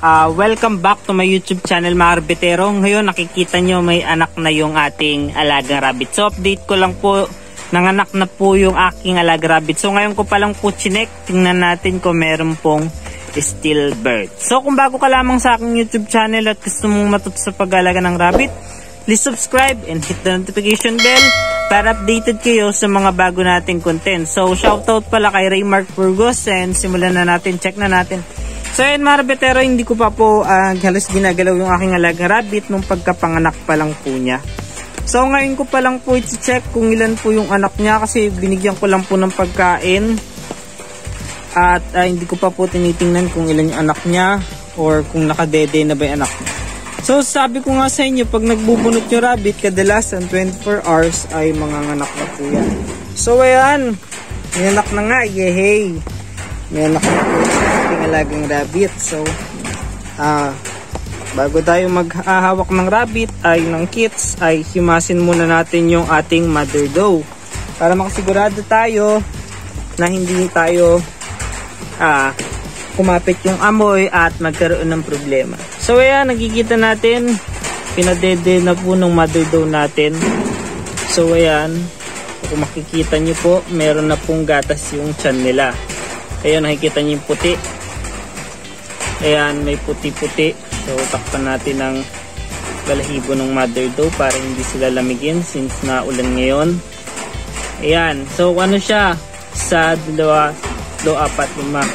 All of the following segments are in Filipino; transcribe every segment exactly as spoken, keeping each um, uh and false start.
Uh, welcome back to my YouTube channel mga Rabbitero. Ngayon nakikita nyo may anak na yung ating alagang rabbit. So update ko lang po, nanganak na po yung aking alagang rabbit. So ngayon ko palang po chinek, tingnan natin kung meron pong stillbirth. So kung bago ka lamang sa aking YouTube channel at gusto mong matuto sa pag-alaga ng rabbit, please subscribe and hit the notification bell para updated kayo sa mga bago nating content. So shoutout pala kay Raymark Burgos and simulan na natin, check na natin. So yun mga Rabbitero, hindi ko pa po uh, halos ginagalaw yung aking alagang rabbit nung pagkapanganak pa lang po niya. So ngayon ko pa lang po i-check kung ilan po yung anak niya kasi binigyan ko lang po ng pagkain. At uh, hindi ko pa po tinitingnan kung ilan yung anak niya or kung nakadede na ba yung anak niya. So sabi ko nga sa inyo, pag nagbubunot yung rabbit, kadalasan twenty-four hours ay manganganak na po yan. So ayan, may anak na nga, yehey! May anak na po yung alagang rabbit. So, ah, uh, bago tayo maghahawak ng rabbit ay ng kits, ay himasin muna natin yung ating mother doe. Para makasigurado tayo na hindi tayo ah, kumapit yung amoy at magkaroon ng problema. So ayan, nakikita natin pinadede na po ng mother doe natin. So ayan, kung makikita nyo po, meron na pong gatas yung tiyan nila. Ayan, nakikita nyo yung puti. Ayan, may puti-puti. So takpan natin ng balahibo ng mother doe para hindi sila lamigin since naulan ngayon. Ayan, so ano siya, sa dalawa, dalawa, apat, lima.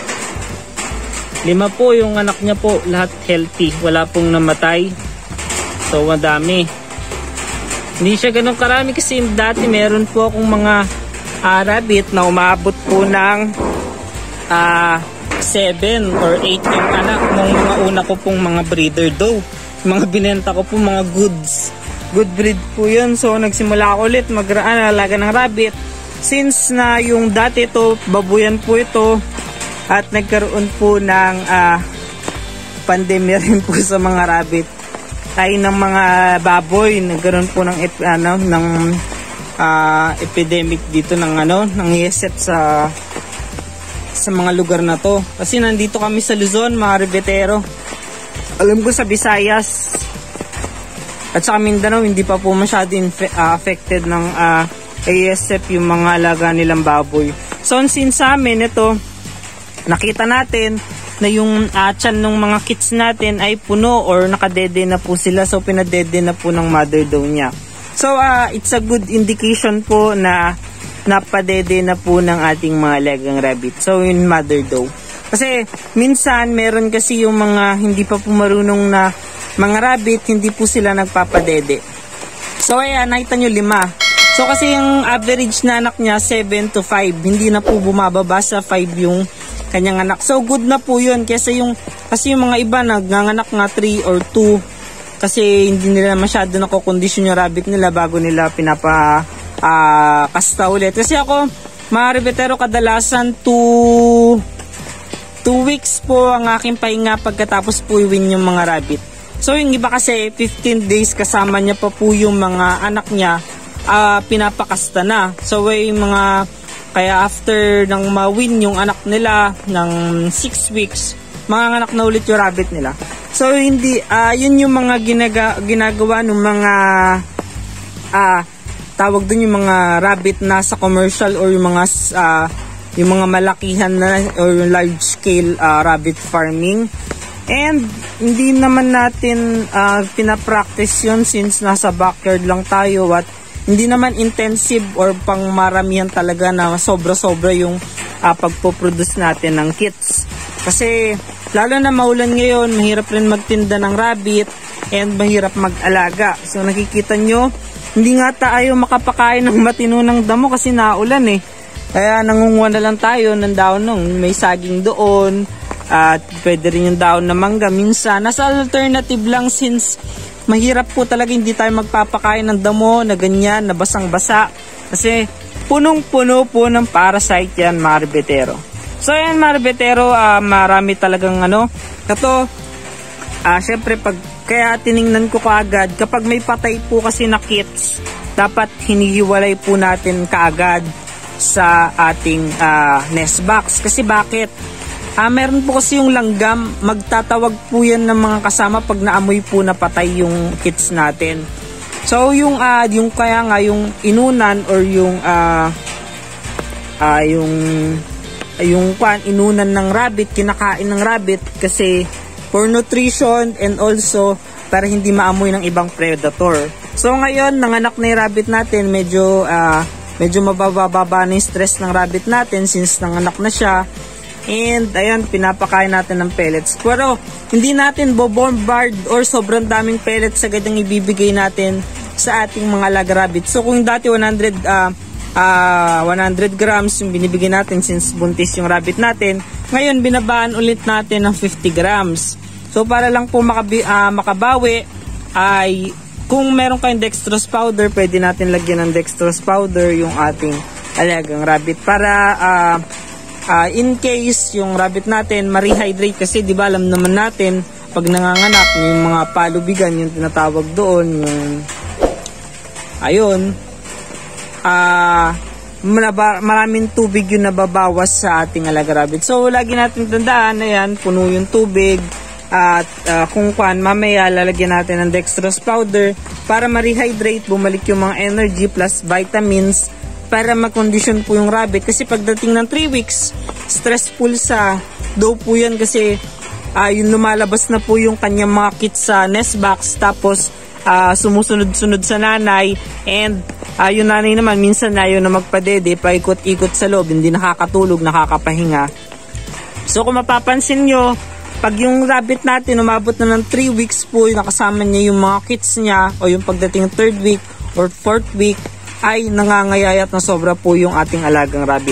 Lima po yung anak niya po, lahat healthy, wala pong namatay. So madami. Hindi siya ganun karami kasi dati meron po akong mga uh, rabbit na umaabot po ng uh, seven or eight yung anak ng mga una ko pong mga breeder doe. Mga binenta ko po mga goods. Good breed po yun. So nagsimula ako ulit mag-alaga ng rabbit. Since na yung dati ito, babuyan po ito. At nagkaroon po ng uh, pandemya rin po sa mga rabbit. Ay ng mga baboy. Nagkaroon po ng, ano, ng uh, epidemic dito ng, ano, ng yeset sa sa mga lugar na to. Kasi nandito kami sa Luzon, mga Rabbitero. Alam ko sa Visayas at sa Mindanao, hindi pa po masyado uh, affected ng uh, A S F yung mga alaga nilang baboy. So since sa amin ito, nakita natin na yung uh, tiyan ng mga kits natin ay puno or nakadede na po sila. So pinadede na po ng mother doe niya. So uh, it's a good indication po na napadede na po ng ating mga alagang rabbit. So yung mother doe. Kasi minsan meron kasi yung mga hindi pa po marunong na mga rabbit, hindi po sila nagpapadede. So ayan, nakita nyo lima. So kasi yung average na anak niya seven to five. Hindi na po bumababa sa five yung kanyang anak. So good na po yun. Kasi yung, kasi yung mga iba nagnganganak nga three or two. Kasi hindi nila masyado nakokondisyon yung rabbit nila bago nila pinapa uh, kasta ulit. Kasi ako, mga Rabbitero, kadalasan two weeks po ang aking pahinga pagkatapos po iwin yung mga rabbit. So yung iba kasi fifteen days kasama niya pa po yung mga anak niya, uh, pinapakasta na. So yung mga, kaya after nang ma-win yung anak nila ng six weeks, mga anak na ulit yung rabbit nila. So hindi, uh, yun yung mga ginaga, ginagawa ng mga uh, tawag dun yung mga rabbit na sa commercial or yung mga uh, yung mga malakihan na or yung large scale uh, rabbit farming. And hindi naman natin uh, pinapractice yun since nasa backyard lang tayo at hindi naman intensive or pang maramihan talaga na sobra-sobra yung uh, pagpoproduce natin ng kits. Kasi lalo na maulan ngayon, mahirap rin magtinda ng rabbit and mahirap mag-alaga. So nakikita nyo, hindi nga tayo makapakain ng matino ng damo kasi naulan eh. Kaya nangunguha na lang tayo ng daon nung may saging doon. At pwede rin yung daon na mangga. Minsan, nasa alternative lang since mahirap po talaga hindi tayo magpapakain ng damo na ganyan, na basang-basa. Kasi punong-puno po ng parasite yan, mga Rabbitero. So yan, mga Rabbitero, uh, marami talagang ano. Ito, uh, syempre pag kaya tiningnan ko kaagad, kapag may patay po kasi na kits, dapat hinihiwalay po natin kaagad sa ating uh, nest box. Kasi bakit? Ah, meron po kasi yung langgam, magtatawag po yan ng mga kasama pag naamoy po na patay yung kits natin. So yung uh, yung kaya nga yung inunan or yung uh, uh, yung yung kwan inunan ng rabbit, kinakain ng rabbit kasi for nutrition and also para hindi maamoy ng ibang predator. So ngayon nanganak na yung rabbit natin, medyo uh, medyo mabababa na yung stress ng rabbit natin since nanganak na siya. And ayan, pinapakain natin ng pellets. Pero hindi natin bobombard or sobrang daming pellets agad ang ibibigay natin sa ating mga alaga rabbit. So kung dati one hundred, uh, uh, one hundred grams yung binibigay natin since buntis yung rabbit natin, ngayon binabaan ulit natin ng fifty grams. So para lang po makabi, uh, makabawi ay kung meron kayong dextrose powder, pwede natin lagyan ng dextrose powder yung ating alagang rabbit para uh, Uh, in case yung rabbit natin ma-rehydrate kasi di ba alam naman natin pag nanganganak yung mga palubigan yung tinatawag doon yung ayun uh, maraming tubig yung nababawas sa ating alaga rabbit. So lagi natin tandaan na yan, puno yung tubig at uh, kung kuan mamaya lalagyan natin ng dextrose powder para ma-rehydrate, bumalik yung mga energy plus vitamins para mag-condition po yung rabbit. Kasi pagdating ng three weeks, stressful sa daw po yan kasi uh, yung lumalabas na po yung kanyang mga kits sa nest box, tapos uh, sumusunod-sunod sa nanay, and uh, yung nanay naman minsan na yun na magpadede, paikot-ikot sa loob, hindi nakakatulog, nakakapahinga. So kung mapapansin nyo, pag yung rabbit natin umabot na ng three weeks po, nakasama niya yung mga kits niya, o yung pagdating ng third week or fourth week, ay nangangayayat na sobra po yung ating alagang rabbit.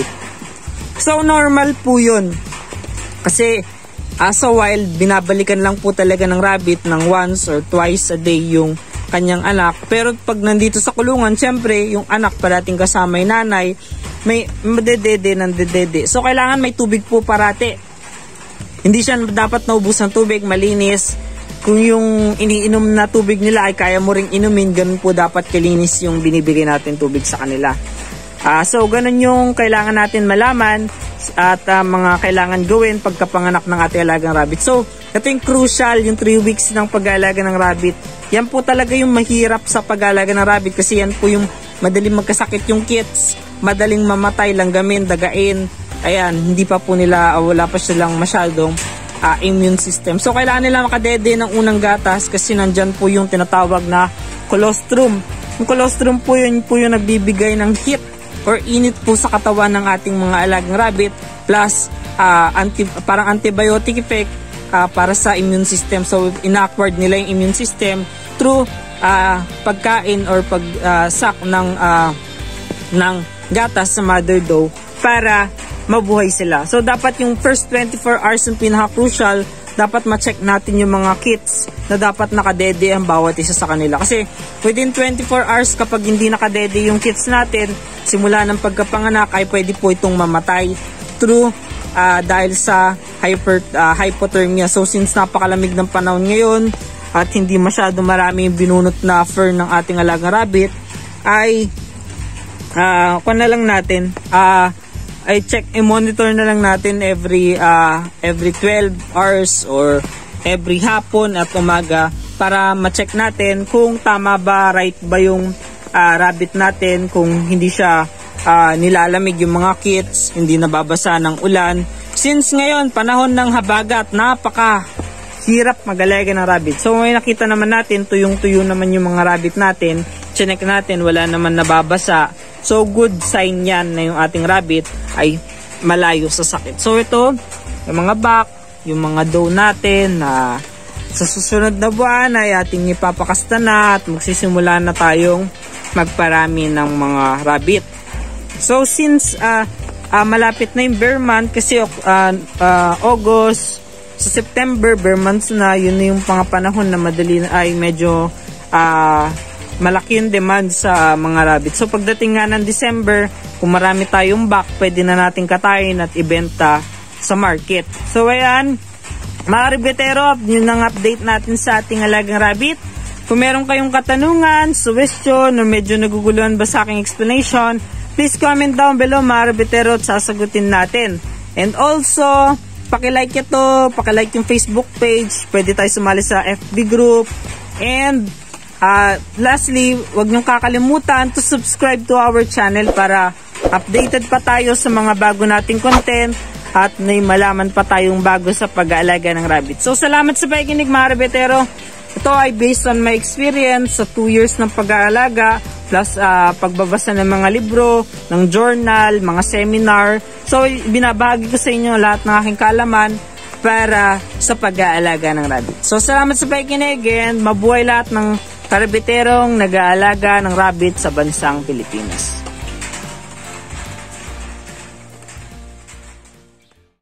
So normal po yun kasi as a wild, binabalikan lang po talaga ng rabbit ng once or twice a day yung kanyang anak. Pero pag nandito sa kulungan, syempre yung anak parating kasama yung nanay, may madedede ng dedede. So kailangan may tubig po parati, hindi siya dapat naubos ng tubig, malinis. Kung yung iniinom na tubig nila ay kaya mo ring inumin, ganun po dapat kalinis yung binibigay natin tubig sa kanila. Uh, so ganun yung kailangan natin malaman at uh, mga kailangan gawin pagkapanganak ng ating alagang rabbit. So ito yung crucial, yung three weeks ng pag-aalaga ng rabbit. Yan po talaga yung mahirap sa pag-aalaga ng rabbit kasi yan po yung madaling magkasakit yung kits, madaling mamatay, langgamin, dagain. Ayan, hindi pa po nila, uh, wala pa silang masyadong Uh, immune system. So kailangan nila makadede ng unang gatas kasi nandyan po yung tinatawag na colostrum. Yung colostrum po yun po yung nagbibigay ng heat or init po sa katawan ng ating mga alagang rabbit, plus uh, anti, parang antibiotic effect uh, para sa immune system. So in-acquired nila yung immune system through uh, pagkain or pag-suck uh, ng, uh, ng gatas sa mother doe para mabuhay sila. So dapat yung first twenty-four hours yung pinaka-crucial, dapat ma-check natin yung mga kits na dapat nakadede ang bawat isa sa kanila. Kasi within twenty-four hours kapag hindi nakadede yung kits natin, simula ng pagkapanganak ay pwede po itong mamatay through uh, dahil sa hyper, uh, hypothermia. So since napakalamig ng panahon ngayon at hindi masyado marami yung binunot na fur ng ating alagang rabbit, ay uh, kung na lang natin uh, ay check, i-monitor na lang natin every uh, every twelve hours or every hapon at umaga para ma-check natin kung tama ba, right ba yung uh, rabbit natin, kung hindi siya uh, nilalamig yung mga kits, hindi nababasa ng ulan. Since ngayon, panahon ng habagat, napaka hirap mag-alaga ng rabbit. So may nakita naman natin, tuyong-tuyo naman yung mga rabbit natin, chinek natin, wala naman nababasa. So good sign yan na yung ating rabbit ay malayo sa sakit. So ito, yung mga back, yung mga doe natin na uh, sa susunod na buwan ay ating ipapakasta na at magsisimula na tayong magparami ng mga rabbit. So since uh, uh, malapit na yung bear month kasi uh, uh, August, sa September, bear months na, yun na yung mga panahon na madali na, ay medyo uh, malaki yung demand sa mga rabbit. So pagdating nga ng December, kung marami tayong back, pwede na natin katayin at ibenta sa market. So ayan, mga rabbitero, yun ang update natin sa ating alagang rabbit. Kung meron kayong katanungan, suggestion, o medyo naguguluhan ba sa aking explanation, please comment down below mga rabbitero at sasagutin natin. And also, paki-like ito, paki-like yung Facebook page, pwede tayo sumali sa F B group, and uh, lastly, wag niyong kakalimutan to subscribe to our channel para updated pa tayo sa mga bago nating content at may malaman pa tayong bago sa pag-aalaga ng rabbit. So, salamat sa pakikinig mga rabbitero. Ito ay based on my experience sa two years ng pag-aalaga plus uh, pagbabasa ng mga libro, ng journal, mga seminar. So, binabahagi ko sa inyo lahat ng aking kaalaman para sa pag-aalaga ng rabbit. So, salamat sa pakikinig and mabuhay lahat ng karabiterong nag-aalaga ng rabbit sa bansang Pilipinas.